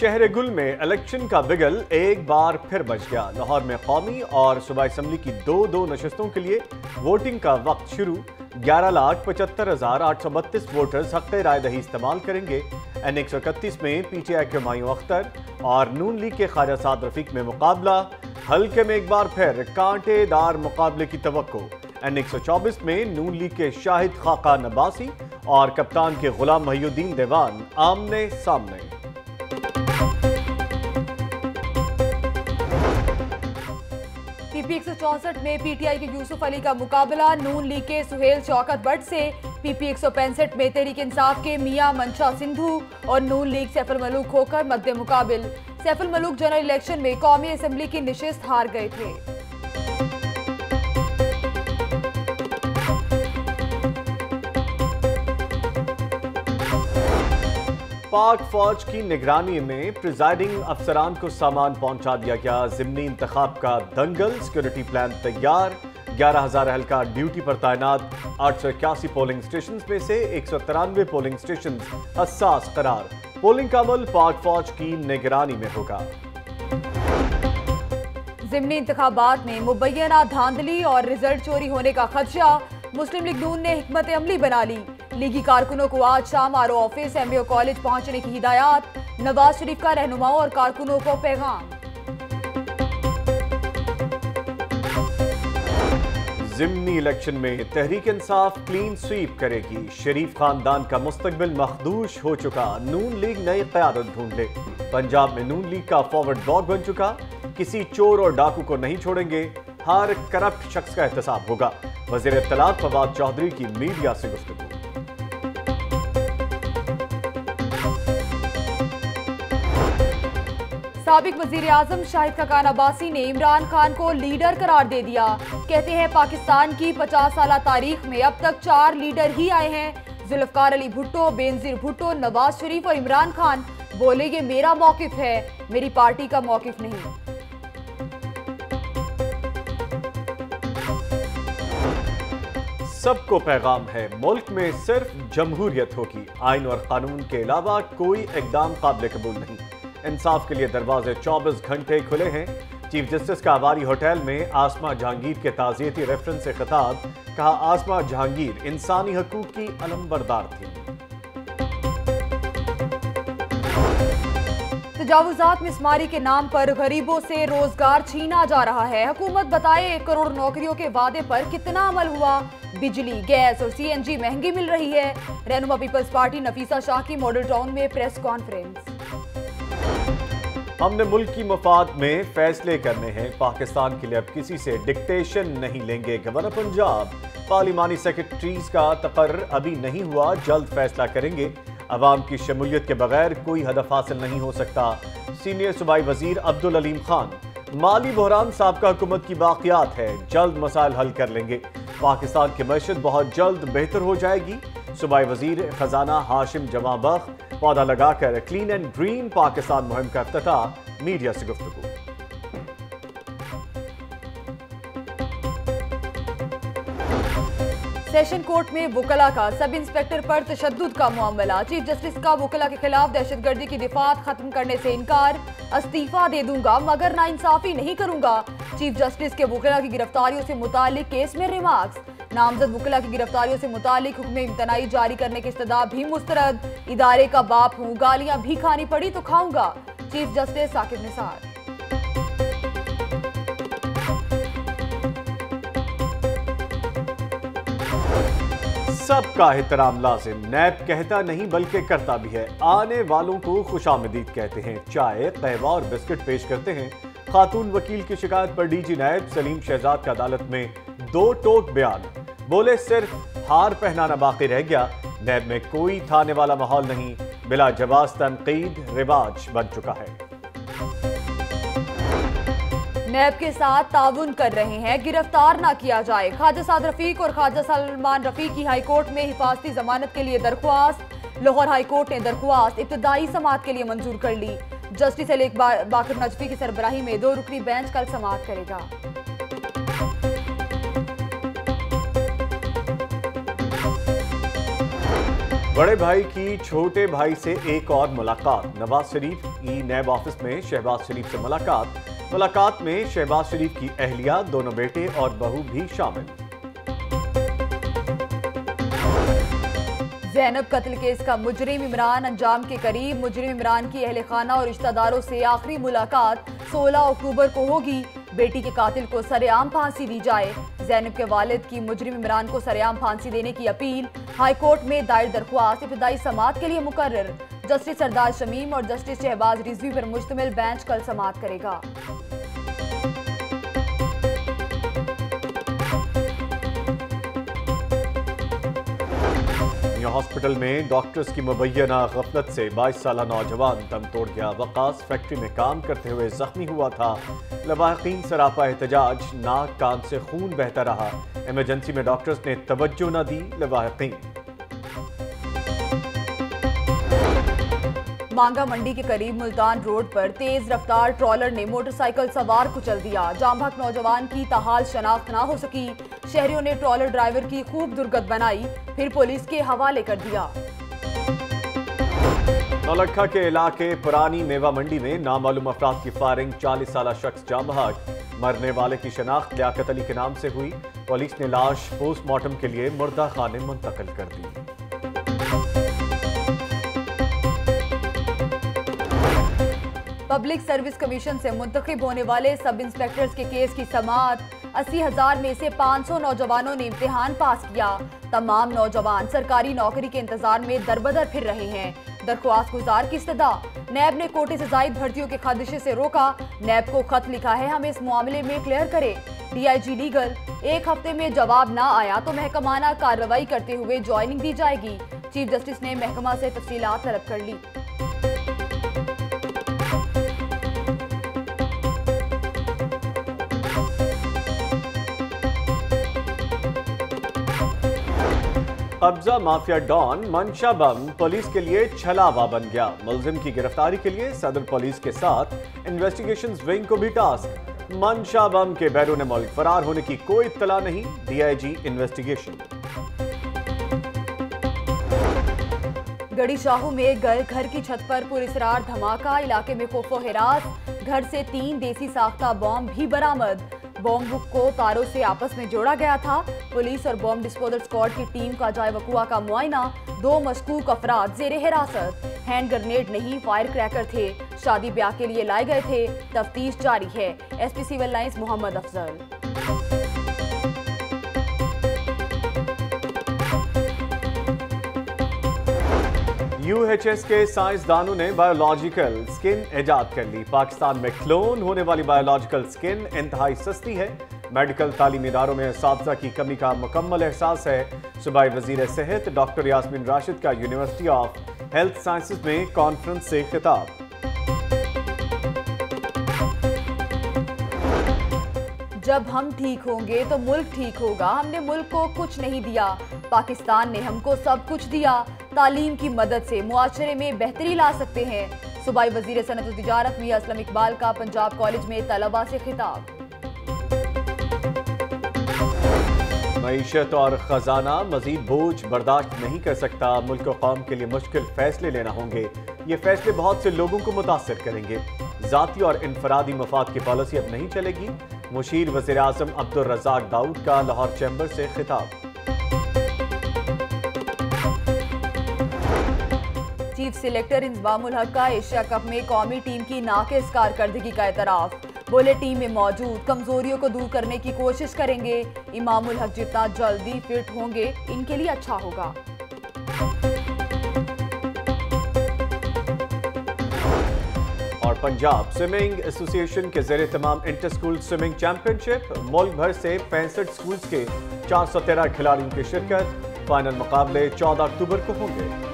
शहर गुल में इलेक्शन का बिगल एक बार फिर बच गया। लाहौर में कौमी और सूबाई असम्बली की दो नशस्तों के लिए वोटिंग का वक्त शुरू। 11,75,832 वोटर्स हक़ राय दही इस्तेमाल करेंगे। N131 में PTI के हुमायूं अख्तर और नून लीग के ख्वाजा साद रफीक में मुकाबला। हल्के में एक बार फिर कांटेदार मुकाबले की तवक्को। N124 में नून लीग के शाहिद खाकान अब्बासी और कप्तान के गुलाम महिउद्दीन देवान आमने सामने। PP 164 में PTI के यूसुफ अली का मुकाबला नून लीग के सुहेल शौकत बट से। PP 165 में तहरीक इंसाफ के मियां मंशा सिंधु और नून लीग सैफुल मलूक होकर मद्दे मुकाबिल। सैफुल मलूक जनरल इलेक्शन में कौमी असम्बली की नशिस्त हार गए थे। पाक फौज की निगरानी में प्रिजाइडिंग अफसरान को सामान पहुंचा दिया गया। ज़िमनी इंतखाब का दंगल, सिक्योरिटी प्लान तैयार। 11,000 एहलकार ड्यूटी पर तैनात। 881 पोलिंग स्टेशन में से 193 पोलिंग स्टेशन हसास करार। पोलिंग का अमल पाक फौज की निगरानी में होगा। ज़िमनी इंतखाबात में मुबैना धांधली और रिजल्ट चोरी होने का खदशा। मुस्लिम लीग नून ने हिकमत अमली बना ली। लीगी कारकुनों को आज शाम आरओ ऑफिस MBO कॉलेज पहुंचने की हिदायत। नवाज शरीफ का रहनुमाओं और कारकुनों को पैगाम। ज़िमनी इलेक्शन में तहरीक इंसाफ क्लीन स्वीप करेगी। शरीफ खानदान का मुस्तकबिल मखदूश हो चुका। नून लीग नई क़यादत ढूंढ ले। पंजाब में नून लीग का फॉरवर्ड ब्लॉक बन चुका। किसी चोर और डाकू को नहीं छोड़ेंगे। हर करप्ट शख्स का एहतसाब होगा। वज़ीर इत्तलात फवाद चौधरी की मीडिया से गुफ्तगू। साबिक वजीर आजम शाहिद खाकान अब्बासी ने इमरान खान को लीडर करार दे दिया। कहते हैं पाकिस्तान की 50 साल तारीख में अब तक 4 लीडर ही आए हैं। जुल्फकार अली भुट्टो, बेनजीर भुट्टो, नवाज शरीफ और इमरान खान। बोले ये मेरा मौकिफ है, मेरी पार्टी का मौकिफ नहीं। सबको पैगाम है, मुल्क में सिर्फ जमहूरियत होगी। आइन और कानून के अलावा कोई इकदाम काबिल कबूल नहीं। इंसाफ के लिए दरवाजे 24 घंटे खुले हैं। चीफ जस्टिस का आवारी होटल में आसमा जहांगीर के ताज़ियती रेफरेंस से खिताब। कहा, आसमा जहांगीर इंसानी हकूक की अलंबरदार थी। तजावुजात मिसमारी के नाम पर गरीबों से रोजगार छीना जा रहा है। हुकूमत बताए 1 करोड़ नौकरियों के वादे पर कितना अमल हुआ। बिजली, गैस और CNG महंगी मिल रही है। रहनुमा पीपल्स पार्टी नफीसा शाह की मॉडल टाउन में प्रेस कॉन्फ्रेंस। हमने मुल्क की मफाद में फैसले करने हैं। पाकिस्तान के लिए अब किसी से डिक्टेशन नहीं लेंगे। गवर्नर पंजाब। पार्लिमानी सेक्रेटरीज का तकर्र अभी नहीं हुआ, जल्द फैसला करेंगे। अवाम की शमूलियत के बगैर कोई हदफ हासिल नहीं हो सकता। सीनियर सूबाई वजीर अब्दुल अलीम खान। माली बहरान साबका हुकूमत की बाकियात है, जल्द मसाइल हल कर लेंगे। पाकिस्तान की मईशत बहुत जल्द बेहतर हो जाएगी। सूबाई वजीर खजाना हाशिम जमा बख्त। पौधा लगाकर क्लीन एंड ग्रीन पाकिस्तान मुहिम का इफ्तिताह। मीडिया से गुफ्तगू। सेशन कोर्ट में वुकला का सब इंस्पेक्टर पर तशद्दुद का मामला। चीफ जस्टिस का वुकला के खिलाफ दहशतगर्दी की दिफात खत्म करने से इनकार। इस्तीफा दे दूंगा मगर नाइंसाफी नहीं करूंगा। चीफ जस्टिस के वुकला की गिरफ्तारियों से मुतालिक केस में रिमार्क्स। नामजद वुकला की गिरफ्तारियों से मुतालिक हुक्म इम्तनाई जारी करने की इस्तदा भी मुस्तरद। इदारे का बाप हूँ, गालियां भी खानी पड़ी तो खाऊंगा। Chief justice Saqib Nisar. सबका एहतराम लाजिम। नैब कहता नहीं बल्कि करता भी है। आने वालों को खुशामदीद कहते हैं। चाय, कहवा और बिस्किट पेश करते हैं। खातून वकील की शिकायत पर DG नैब सलीम शहजाद की अदालत में 2 टोक बयान। बोले सिर्फ हार पहनाना बाकी रह गया। नैब में कोई थाने वाला माहौल नहीं। बिला जवाब तनकीद रिवाज बन चुका है। नैब के साथ ताउन कर रहे हैं, गिरफ्तार ना किया जाए। ख्वाजा साद रफीक और ख्वाजा सलमान रफीक की हाईकोर्ट में हिफाजती जमानत के लिए दरख्वास्त। लाहौर हाईकोर्ट ने दरख्वास्त इब्तदाई समाअत के लिए मंजूर कर ली। जस्टिस अली बाकर नजफी की सरबराही में 2 रुकनी बेंच कल समाअत करेगा। बड़े भाई की छोटे भाई से एक और मुलाकात। नवाज शरीफ की नैब ऑफिस में शहबाज शरीफ से मुलाकात में शहबाज शरीफ की अहलिया, दोनों बेटे और बहू भी शामिल। ज़ैनब कत्ल केस का मुजरिम इमरान अंजाम के करीब। मुजरिम इमरान की अहले खाना और रिश्तेदारों से आखिरी मुलाकात 16 अक्टूबर को होगी। बेटी के कातिल को सरेआम फांसी दी जाए। ज़ैनब के वालिद की मुजरिम इमरान को सरेआम फांसी देने की अपील। हाई कोर्ट में दायर दरख्वास्त इब्तिदाई समाअत के लिए मुकर्रर। जस्टिस सरदार शमीम और जस्टिस शहबाज रिजवी पर मुश्तमिल बेंच कल समाअत करेगा। हॉस्पिटल में डॉक्टर्स की मुबैना गफलत से 22 साला नौजवान दम तोड़ गया। वकास फैक्ट्री में काम करते हुए जख्मी हुआ था। लवाहिकीन सरापा एहतजाज, नाक कान से खून बहता रहा। इमरजेंसी में डॉक्टर्स ने तवज्जो न दी। लवाहिकीन मांगा मंडी के करीब मुल्तान रोड पर तेज रफ्तार ट्रॉलर ने मोटरसाइकिल सवार कुचल दिया। जामभाग नौजवान की ताहाल शनाख्त न हो सकी। शहरियों ने ट्रॉलर ड्राइवर की खूब दुर्गत बनाई, फिर पुलिस के हवाले कर दिया। नौलखा के इलाके पुरानी मेवा मंडी में नामालूम अफराद की फायरिंग। 40 साला शख्स जामभाग। मरने वाले की शनाख्त लियाकत अली के नाम से हुई। पुलिस ने लाश पोस्टमार्टम के लिए मुर्दा खाने मुंतकिल कर दी। पब्लिक सर्विस कमीशन से मुंतखब होने वाले सब इंस्पेक्टर्स के केस की समाअत। 80,000 में से 500 नौजवानों ने इम्तिहान पास किया। तमाम नौजवान सरकारी नौकरी के इंतजार में दरबदर फिर रहे हैं। दरख्वास्त गुजार की इस्तदा। नैब ने कोटे से जायद भर्तियों के खदशे से रोका। नैब को खत लिखा है, हमें इस मामले में क्लियर करे। DIG लीगल, एक हफ्ते में जवाब ना आया तो महकमाना कार्रवाई करते हुए ज्वाइनिंग दी जाएगी। चीफ जस्टिस ने महकमा से तफसीलात तलब कर ली। कब्जा माफिया डॉन मंशा बम पुलिस के लिए छलावा बन गया। मुलजिम की गिरफ्तारी के लिए सदर पुलिस के साथ इन्वेस्टिगेशन विंग को भी टास्क। मंशा बम के बैरून मुल्क फरार होने की कोई इत्तला नहीं। DIG investigation. गड़ी शाहू में घर की छत पर पुरअसरार धमाका। इलाके में खौफो हिरास। घर से 3 देसी साख्ता बॉम्ब भी बरामद। बॉम्ब बुक को तारों से आपस में जोड़ा गया था। पुलिस और बॉम्ब डिस्पोजल स्क्वाड की टीम का जाए वकुआ का मुआयना। 2 मशकूक अफराद जेरे हिरासत। हैंड ग्रेनेड नहीं, फायर क्रैकर थे। शादी ब्याह के लिए लाए गए थे। तफ्तीश जारी है। SP Civil Lines Mohammad Afzal. UHS के साइंसदानों ने बायोलॉजिकल स्किन इजाद कर ली। पाकिस्तान में क्लोन होने वाली बायोलॉजिकल स्किन इंतहाई सस्ती है। मेडिकल तालीमी इदारों में असातिज़ा की कमी का मुकम्मल एहसास है। सूबाई वज़ीर सेहत डॉक्टर यास्मीन राशिद का यूनिवर्सिटी ऑफ हेल्थ साइंसेज में कॉन्फ्रेंस से खिताब। जब हम ठीक होंगे तो मुल्क ठीक होगा। हमने मुल्क को कुछ नहीं दिया, पाकिस्तान ने हमको सब कुछ दिया। तालीम की मदद से मुआशरे में बेहतरी ला सकते हैं। सूबाई वज़ीर सनअत व तिजारत मियां असलम इकबाल का पंजाब कॉलेज में तलबा से खिताब। मईशत और खजाना मजीद बोझ बर्दाश्त नहीं कर सकता। मुल्क और कौम के लिए मुश्किल फैसले लेना होंगे। ये फैसले बहुत से लोगों को मुतासर करेंगे। जाती और इनफरादी मफाद की पॉलिसी अब नहीं चलेगी। मुशीर वज़ीर आज़म अब्दुल रज़ाक दाऊद का लाहौर चैम्बर से खिताब। चीफ सिलेक्टर इंजमामुल हक का एशिया कप में कौमी टीम की नाक़िस कारकर्दगी का एतराफ़। बोले टीम में मौजूद कमजोरियों को दूर करने की कोशिश करेंगे। इमामुल हक जितना जल्दी फिट होंगे इनके लिए अच्छा होगा। और पंजाब स्विमिंग एसोसिएशन के ज़ेरे तमाम इंटर स्कूल स्विमिंग चैंपियनशिप। मुल्क भर से 65 स्कूल्स के 413 खिलाड़ियों की शिरकत। फाइनल मुकाबले 14 अक्टूबर को होंगे।